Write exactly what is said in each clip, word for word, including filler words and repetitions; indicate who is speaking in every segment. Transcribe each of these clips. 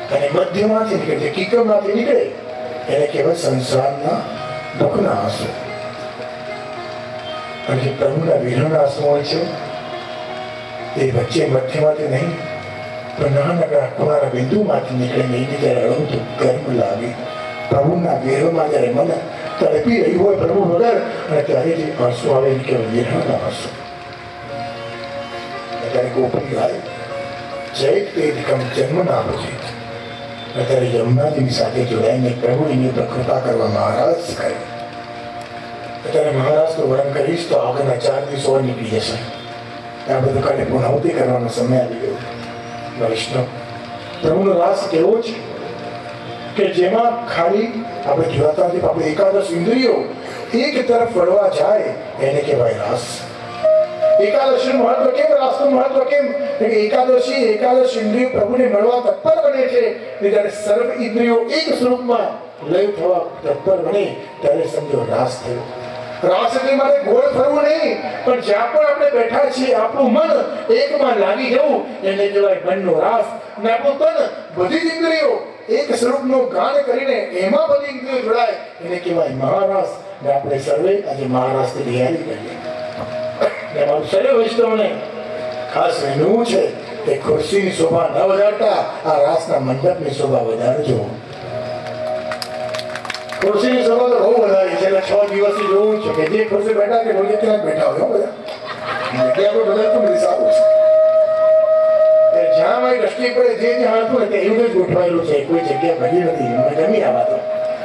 Speaker 1: અને મધ્યમાંથી નીકળે છે, કિકરમાંથી નીકળે એને કહેવાય સંસારના દુઃખના આંસુ. અને જે પ્રભુના વિરહના આંસુ હોય છે એ વચ્ચે મધ્યમાંથી નહીં પણ નાના ખૂણાના બિંદુમાંથી નીકળે નહીં. જ્યારે અળવતું ગરમ લાગે પ્રભુના વિરહમાં, જ્યારે મન તડપી રહ્યું હોય પ્રભુ વગર, અને ત્યારે જે આંસુ આવે એને કહેવાય વિરહના આંસુ. ત્યારે ગોપી ગાય જય તે જન્મ ના પછી અત્યારે યમુનાજીની સાથે જોડાઈને પ્રભુ એની ઉપર કૃપા કરવા મહારાજ કરે. અત્યારે મહારાજનું વર્ણન કરીશ તો આગળના ચાર દિવસો નીકળી જશે. આ બધું કાલે પુનઃવતી કરવાનો સમય આવી ગયો. વૈષ્ણવ પ્રભુનો રાસ કેવો છે કે જેમાં ખાલી આપણે જોતા નથી, આપણે એકાદશ ઇન્દ્રિયો એક તરફ વળવા જાય એને કહેવાય રાસ. એકાદશીનું મહત્વ કેમ, રાસનું મહત્વ કેમ? એકાદશી એકાદશ ઇન્દ્રિયો પ્રભુને મળવા તત્પર બને છે. જ્યારે સર્વ ઇન્દ્રિયો એક સ્વરૂપમાં લય થવા તત્પર બને ત્યારે સમજો રાસ થયો. રાસ એટલે મારે ગોળ ફરવું નહીં, પણ જ્યાં પણ આપણે બેઠા છીએ આપણું મન એકમાં લાગી જવું એને કહેવાય મનનો રાસ. ને આપણું તન બધી જ ઇન્દ્રિયો એક સ્વરૂપનું ગાન કરીને એમાં બધી ઇન્દ્રિયો જોડાય એને કહેવાય મહારાસ. ને આપણે સર્વે આજે મહારાસની તૈયારી કરીએ. અમારું સર્વે વૈષ્ણવને ખાસ વિનવું છે કે ખુરશીની શોભા ન વધારતા આ રાસના મંડપની શોભા વધારજો. ખુરશીની શોભા તો બહુ વધારી છે. છ દિવસથી જોવું છે કે જે ખુરશી બેઠા કે રોજે ત્યાં બેઠા હોય બધા જગ્યા પર બધા તો બધી સારું છે. જ્યાં મારી દ્રષ્ટિ પડે જે જ્યાં હતું ને તે એવું જ ગોઠવાયેલું છે. કોઈ જગ્યા ભરી નથી. અમે જમી આવા તો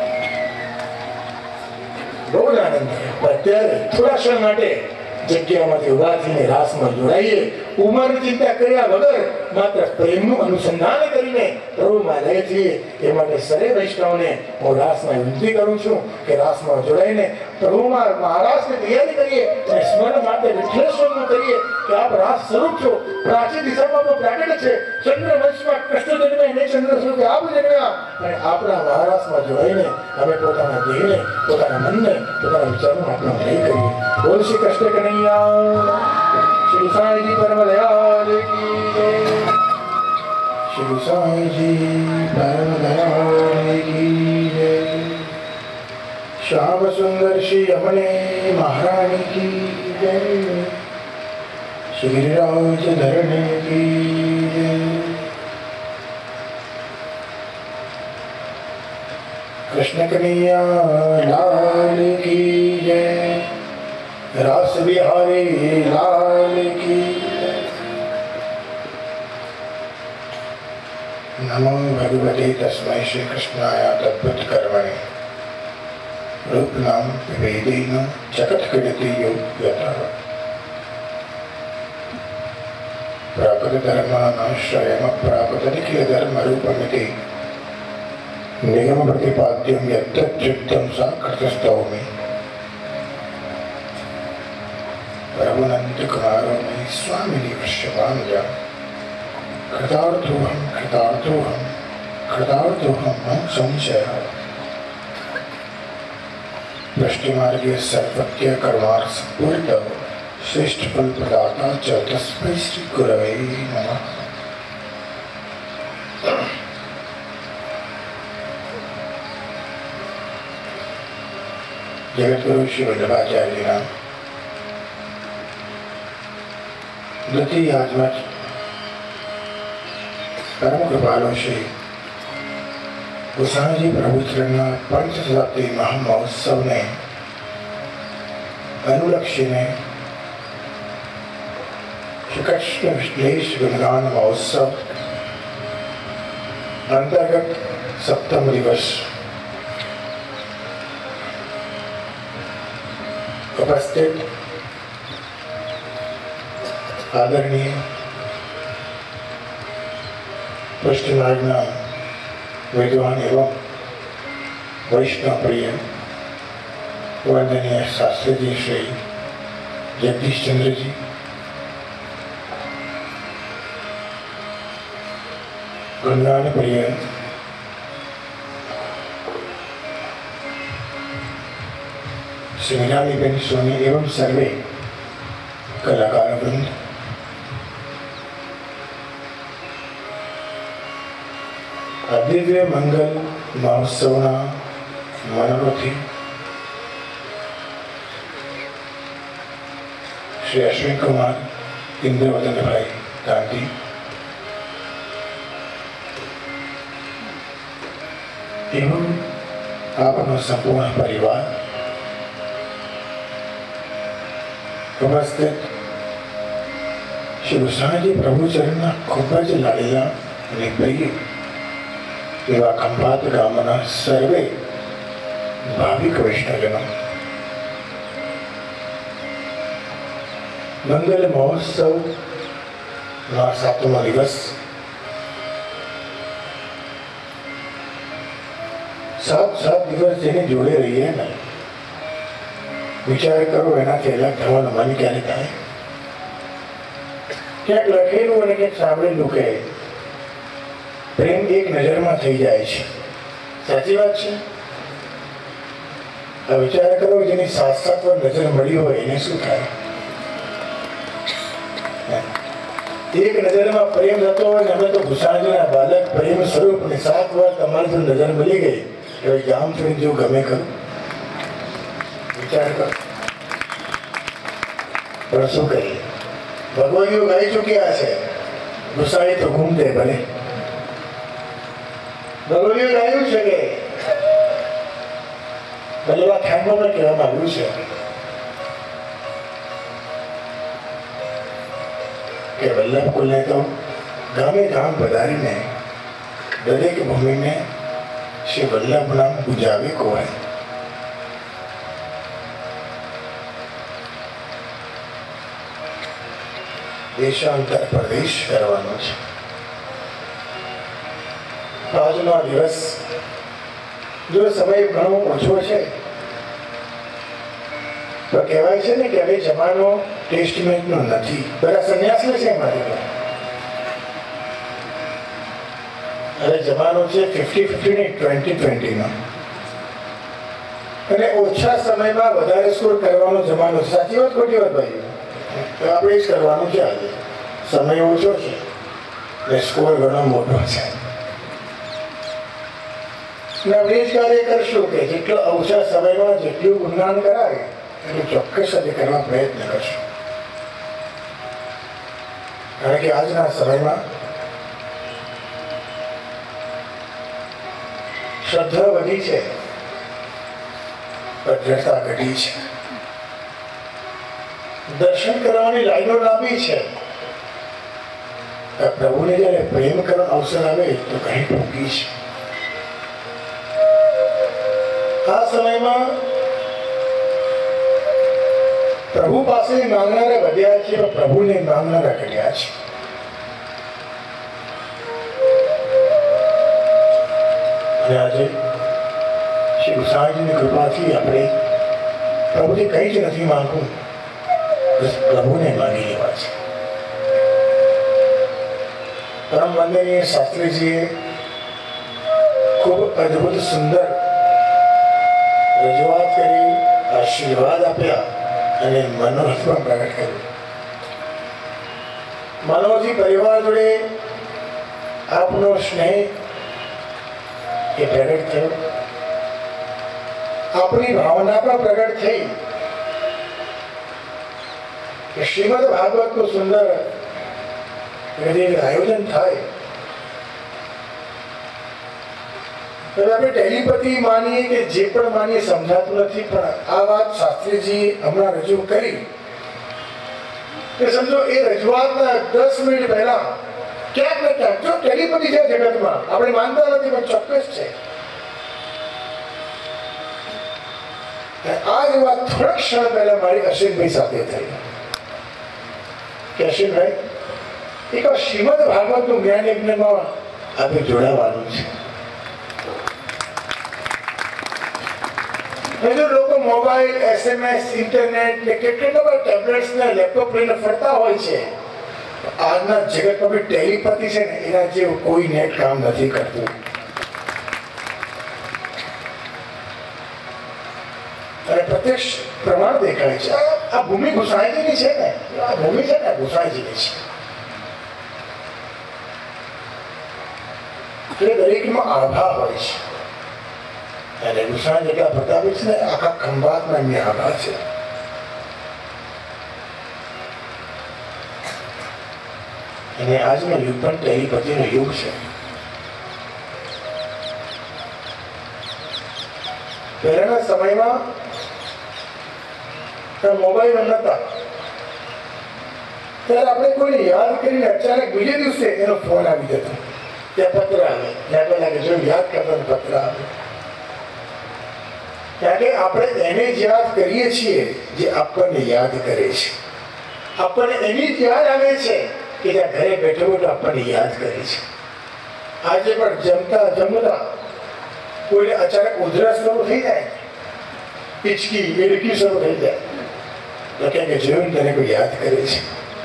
Speaker 1: બહુ આનંદ થયો. અત્યારે થોડા ક્ષણ માટે જગ્યામાંથી ઉભા થઈને રાસમાં જોડાઈએ. ઉંમરની ચિંતા કર્યા વગર માત્ર પ્રેમનું અનુસંધાન કરીને પ્રભુમાં લઈએ છીએ. એ માટે સર્વે વૈષ્ણવને હું રાસમાં વિનંતી કરું છું કે રાસમાં જોડાઈને પ્રભુમાં મહારાજની તૈયારી કરીએ અને સ્મરણ માટે વિઠ્ઠલેશ્વરનું કરીએ કે આપ રાસ સ્વરૂપ છો. પ્રાચીન દિશામાં પ્રાગટ્ય છે. ચંદ્ર વંશમાં કૃષ્ણ જન્મે ને ચંદ્ર સ્વરૂપે આપ જન્મ્યા. અને આપણા મહારાજમાં જોડાઈને અમે પોતાના દેહને, પોતાના મનને, પોતાના વિચારનું આપણે લઈ કરીએ. બોલ શ્રી કૃષ્ણ કનૈયા, શ્રી સાંઈજી પરમ દયાલ કી જય. શ્રી સાંઈજી પરમ દયાલ કી જય. શ્યામ સુંદર શ્રી અમણે મહારાણી કી જય. શ્રી રાજ ધરણે કી જય. કૃષ્ણ કનૈયા લાલ કી જય. रास बिहारी लाल की. नमो भगवते तस्मै श्री कृष्णाय तद्भुत कर्मणे रूप नाम वेदेन जगत क्रीडति योग्यतः. प्राकृत धर्मानाश्रयम प्राकृत निखिल धर्म रूपमिति निगम प्रतिपाद्यं यत्तच्चित्तं साकृतस्तौमि. प्रभुनंद कुमारों में स्वामिनी वृषभानुजा. कृतार्थो हम कृतार्थो हम कृतार्थो हम न संशय. दृष्टिमार्गे सर्वज्ञ कर्मार्थ पूर्त श्रेष्ठ फल प्रदाता च तस्मै श्री गुरवे नमः. जगतगुरु श्री वल्लभाचार्य नाम द्वितीय आत्मज परम कृपालु श्री गोसाई प्रभुचरण पंच शताब्दी महामहोत्सव ने अनुलक्षीने श्री कृष्ण विश्लेष गुणगान महोत्सव अंतर्गत सप्तम दिवस उपस्थित आदरणीय पृष्ठनागना विद्वान एवं वैष्णव प्रिय वंदनीय शास्त्री जी श्री जगदीश चंद्र जी, गुणगान प्रिय श्री मीनाली बेन सोनी एवं सर्वे कलाकार वृंद, આ દિવ્ય મંગલ મહોત્સવના મનોરથી શ્રી અશ્વિન કુમાર ઇન્દ્રવદનભાઈ ગાંધી, એવं આપનો સંપૂર્ણ પરિવાર ઉપસ્થિત શ્રી ગુસાઈજી પ્રભુચરણના ખૂબ જ લાડેલા અને પ્રિય એવા ખંભાત ગામના સર્વે ભાવિક વૈષ્ણવજનો, મંગલ મહોત્સવના સાતમો દિવસ સાત સાત દિવસ જેની જોડે રહીએ ને, વિચાર કરો એનાથી અલગ થવાનું મન ક્યારે થાય? ક્યાંક લખેલું અને ક્યાંક સાંભળેલું કે પ્રેમ એક નજરમાં થઈ જાય છે. સાચી વાત છે? વિચાર કરો જેની સાત સાત વાર નજર મળી હોય એને શું થાય? એક નજરમાં પ્રેમ થતો હોય ને, અમે તો ગુસાઈજીના બાલક પ્રેમ સ્વરૂપ ને સાત વાર તમારી જો નજર મળી ગઈ હવે ગામ છોડી જો ગમે ખરું? વિચાર કરો. પણ શું કરીએ, ભગવાનીઓ ગાઈ ચૂક્યા છે, ગુસાઈ તો ઘૂમતે ભલે. ભગવાનીઓ ગાયું છે કે ભલે ખાંડમાં પણ કહેવામાં આવ્યું છે કે વલ્લભ કુલને તો ગામે ગામ પધારીને દરેક ભૂમિને શ્રી વલ્લભ નામ પૂજાવે કોવાય. દેશાંતર પ્રદેશ કરવાનો છે. આજનો આ દિવસ જો સમય ઘણો ઓછો છે તો કહેવાય છે ને કે હવે જમાનો ટેસ્ટમેન્ટનો નથી. બધા સંન્યાસ લે છે મારી પાસે. હવે જમાનો છે ફિફ્ટી ફિફ્ટી ને ટ્વેન્ટી ટ્વેન્ટી નો, અને ઓછા સમયમાં વધારે સ્કોર કરવાનો જમાનો. સાચી વાત ખોટી વાત ભાઈ? તો આપણે જ કરવાનું છે. આજે સમય ઓછો છે ને સ્કોર ઘણો મોટો છે. આપણે જ કાર્ય કરશું કે જેટલો ઓછા સમયમાં જેટલું ગુણગાન કરાવે એટલું ચોક્કસ આજે કરવા પ્રયત્ન કરશું. કારણ કે આજના સમયમાં શ્રદ્ધા વધી છે, ભદ્રતા ઘટી છે. દર્શન કરવાની લાઈનો લાંબી છે. પ્રભુને જયારે પ્રેમ કરવાનો અવસર આવે તો ઘણી ટૂંકી છે. આ સમયમાં પ્રભુ પાસે માંગનારા વધ્યા છે, પ્રભુને માંગનારા ઘટ્યા છે. અને આજે શ્રી ગુસાઈજીની કૃપાથી આપણે પ્રભુથી કંઈ જ નથી માંગવું, પ્રભુને માંગી લેવા છે. પરમ વંદનીય શાસ્ત્રીજીએ ખૂબ અદભુત સુંદર રજૂઆત કરી, આશીર્વાદ આપ્યા અને મનોરથ પણ પ્રગટ કર્યું. મનોજી પરિવાર જોડે આપનો સ્નેહ એ પ્રગટ થયો, આપણી ભાવના પણ પ્રગટ થઈ કે શ્રીમદ ભાગવતનું સુંદર આયોજન થાય. આપણે ટેલિપથી માનીએ કે જે પણ માનીએ સમજાતું નથી, પણ આ વાત શાસ્ત્રીજી હમણાં રજૂ કરી કે સમજો એ રજૂઆતના દસ મિનિટ પહેલા ક્યાંક ને ક્યાંક જો ટેલિપથી છે જગતમાં, આપણે માનતા નથી પણ ચોક્કસ છે. આ જ વાત થોડાક ક્ષણ પહેલા મારી અશ્વિનભાઈ સાથે થઈ કે અશ્વિનભાઈ એક શ્રીમદ ભાગવતનું જ્ઞાન યજ્ઞમાં આપણે જોડાવાનું છે. જો લોકો મોબાઈલ, એસએમએસ, ઇન્ટરનેટ ને કેટલા બધા ટેબ્લેટ્સ ને લેપટોપ લઈને ફરતા હોય છે, આજના જગતમાં બી ટેલિપથી છે ને એના જેવું કોઈ નેટ કામ નથી કરતું. અને પ્રત્યક્ષ પ્રમાણ દેખાય છે. આ ભૂમિ ગુસાઈજીની છે ને, આ ભૂમિ છે ને ગુસાઈજીની છે. એ દરેકમાં આભા હોય છે. અને ગુસાણ જેટલા પ્રતાપે છે ને આખા ખંભાતમાં એમની આભા છે. અને આજનો યુગ પણ ટેલિપથીનો યુગ છે. પહેલાના સમયમાં મોબાઈલ નતા, ત્યારે આપણે કોઈને યાદ કરીને અચાનક બીજે દિવસે એનો ફોન આવી જતો, ત્યાં પત્ર આવે, ત્યાં પેલા જો યાદ કરતા પત્ર આવે. કારણ કે આપણે એને જ યાદ કરીએ છીએ જે આપણને યાદ કરે છે. આપણને એની જ યાદ આવે છે કે ત્યાં ઘરે બેઠો બેઠો આપણને યાદ કરે છે. આજે પણ જમતા જમતા કોઈને અચાનક ઉધરસ શરૂ થઈ જાય, હિચકી એડકી શરૂ થઈ જાય, તો કે જોયું તને કોઈ યાદ કરે છે.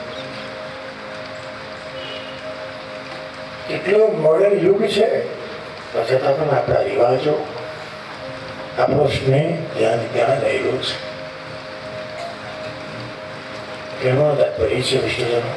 Speaker 1: કેટલો મોડર્ન યુગ છે, છતાં પણ આપણા રિવાજો, આપણો સ્નેહ ત્યાં ત્યાં રહેલો છે. કહેવાનો તાત્પર્ય છે વિષ્ણુજનો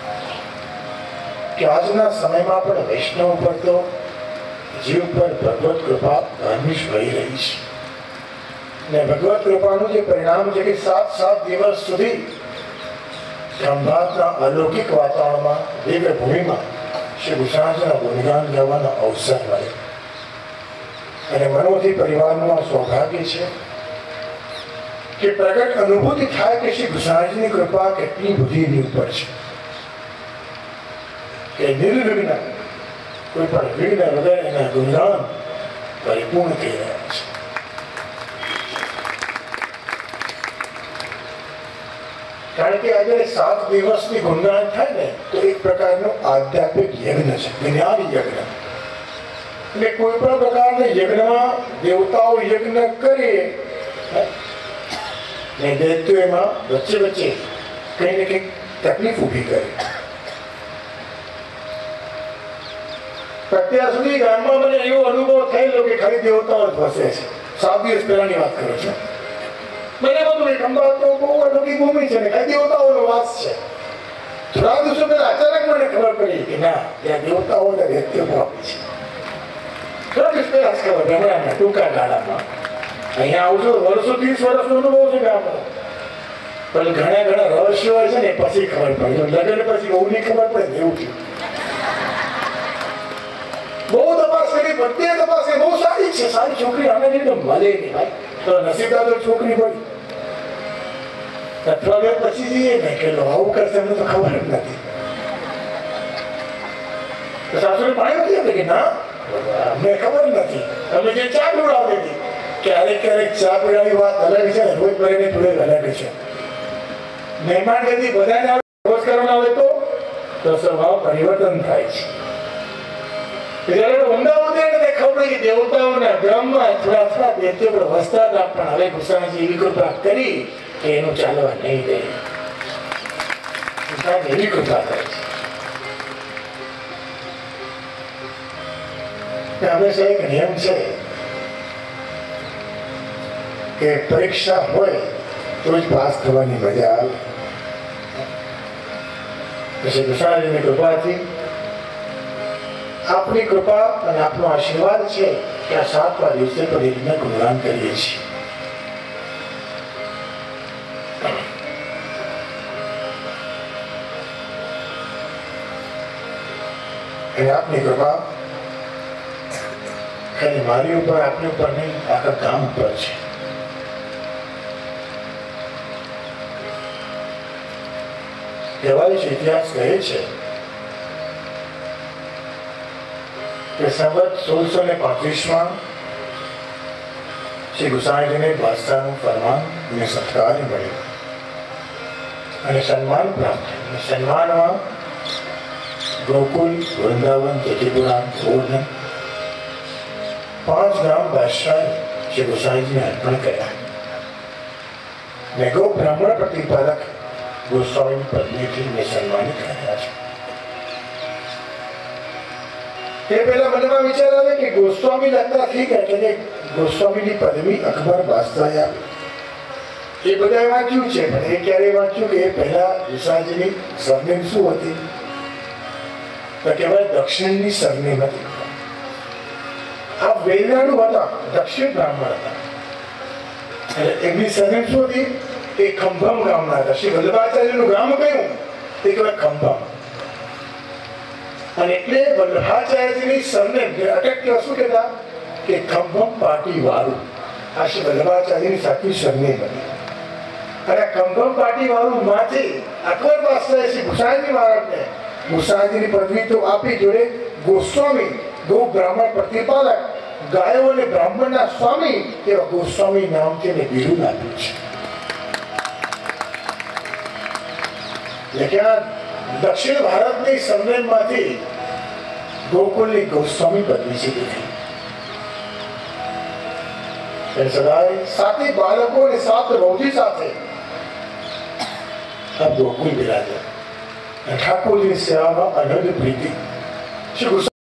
Speaker 1: કે આજના સમયમાં પણ વૈષ્ણવ પર તો જીવ પર ભગવત કૃપા હંમેશ વહી રહી છે. ને ભગવત કૃપાનું જે પરિણામ છે કે સાત સાત દિવસ સુધી ખંભાતના અલૌકિક વાતાવરણમાં દિવ્ય ભૂમિમાં શ્રી ગુસાણજીના ગુણગાન ગાવાનો અવસર મળે. અને મનોથી પરિવારનું આ સૌભાગ્ય છે કે પ્રગટ અનુભૂતિ થાય કે શ્રી ગુસાણજીની કૃપા કેટલી બધી એની ઉપર છે કે નિર્વિઘ્ન કોઈ પણ વિઘ્ન વગર એના ગુણગાન પરિપૂર્ણ થઈ રહ્યા છે. કારણ કે આજે સાત દિવસની ગુણગાન થાય ને તો એક પ્રકારનો આધ્યાત્મિક યજ્ઞ છે, જ્ઞાન યજ્ઞ. એટલે કોઈ પણ પ્રકારના યજ્ઞમાં દેવતાઓ યજ્ઞ કરીએ ને દૈત્યો એમાં વચ્ચે વચ્ચે કઈ ને કઈક તકલીફ ઊભી કરે. અત્યાર સુધી ગામમાં મને એવો અનુભવ થયેલો કે ખાલી દેવતાઓ જ વસે છે. સાત દિવસ પહેલાની વાત કરું છું. મને બધું ખંભાત તો બહુ અલૌકિક ભૂમિ છે ને ખાલી દેવતાઓનો વાસ છે. થોડા દિવસો પહેલા અચાનક મને ખબર પડી કે ના, ત્યાં દેવતાઓને દૈત્યો આપી છે. થોડા દિવસ પહેલા જ ખબર હમણાં ટૂંકા ગાળામાં. અહીંયા આવજો વર્ષો ત્રીસ વર્ષનો અનુભવ છે ગામમાં. પણ ઘણા ઘણા રહસ્યો હોય છે ને પછી ખબર પડે. લગ્ન પછી બહુ નહીં ખબર પડે એવું થયું. બહુ તપાસ કરી, બધે તપાસ કરી, બહુ સારી છે, સારી છોકરી આને નહીં તો મળે નહીં ભાઈ. તો નસીબદાર તો છોકરી પડી. અઠવાડિયા પછી જઈએ ને કે આવું કરશે એમને તો ખબર જ નથી. સાસુને પાણી નથી આપે કે ના અમને ખબર નથી. અમે જે ચા પીવડાવી હતી ક્યારેક ક્યારેક ચા પીવડાવી વાત અલગ છે ને રોજ ભરીને થોડી અલગ છે. મહેમાન ગતિ બધાને રોજ કરવામાં આવે તો સ્વભાવ પરિવર્તન થાય છે. જયારે વંદાવતી એને ખબર પડી કે દેવતાઓના બ્રહ્મમાં થોડા થોડા દૈત્યો પર વસતા હતા, પણ હવે ગુસાણજી એવી કૃપા કરી કે એનું ચાલવા નહીં દે. ગુસાણજી એવી કૃપા કરે છે. હંમેશા એક નિયમ છે કે પરીક્ષા હોય તો જ પાસ થવાની મજા આવે. પછી ગુસાણજીની કૃપાથી આપની કૃપા અને આપનો આશીર્વાદ છે કે આ સાતમા દિવસે પરિને ગુણગાન કરીએ છીએ. અને આપની કૃપા ખાલી મારી ઉપર આપની ઉપર નહીં, આખા ગામ ઉપર છે. કહેવાય છે, ઇતિહાસ કહે છે કે સંવત સોળસો ને પાંત્રીસમાં શ્રી ગુસાણજીને બાદશાહનું ફરમાન અને સત્કાર મળ્યો અને સન્માન પ્રાપ્ત થયું. સન્માનમાં ગોકુલ, વૃંદાવન, જટીપુરા, ગોવર્ધન પાંચ ગામ બાદશાહે શ્રી ગુસાણજીને અર્પણ કર્યા. ને ગો બ્રાહ્મણ પ્રતિપાદક ગોસ્વામી પત્નીથી સન્માનિત કર્યા છે. એ પહેલા મનમાં વિચાર આવે કે ગોસ્વામી લગતા ઠીક એટલે ગોસ્વામીની પદવી અકબર બાદશાહે આપી. એ બધા વાંચ્યું છે, પણ એ ક્યારે વાંચ્યું કે એ પહેલા ગુસાણજીની સરનેમ શું હતી? તો કહેવાય દક્ષિણની સરનેમ હતી. આ વેલાડુ હતા, દક્ષિણ બ્રાહ્મણ હતા. એટલે એમની સરનેમ શું હતી? એ ખંભમ ગામના હતા. શ્રી વલ્લભાચાર્યનું ગામ કયું? તે કહેવાય ખંભમ. અને એટલે વલ્લભાચાર્યજીની સરનેમ અટક શું કહેતા કે ખંભમ પાટી વાળું. આ શ્રી વલ્લભાચાર્યની સાચી સરનેમ હતી. અને ખંભમ પાટી વાળું માંથી અકબર પાસે શ્રી ગુસાઈજી મહારાજને ગુસાઈજીની પદવી તો આપી, જોડે ગોસ્વામી ગૌ બ્રાહ્મણ પ્રતિપાલક ગાયો અને બ્રાહ્મણના સ્વામી એવા ગોસ્વામી નામથી એને બિરુદ આપ્યું છે. એટલે કે આ દક્ષિણ ભારતની સરનેમમાંથી ગોકુલની ગોસ્વામી પદવી છે. સદાય સાતે બાળકો અને સાત રોજી સાથે આ ગોકુલ બિરાજે. ઠાકોરજીની સેવામાં અનહદ પ્રીતિ.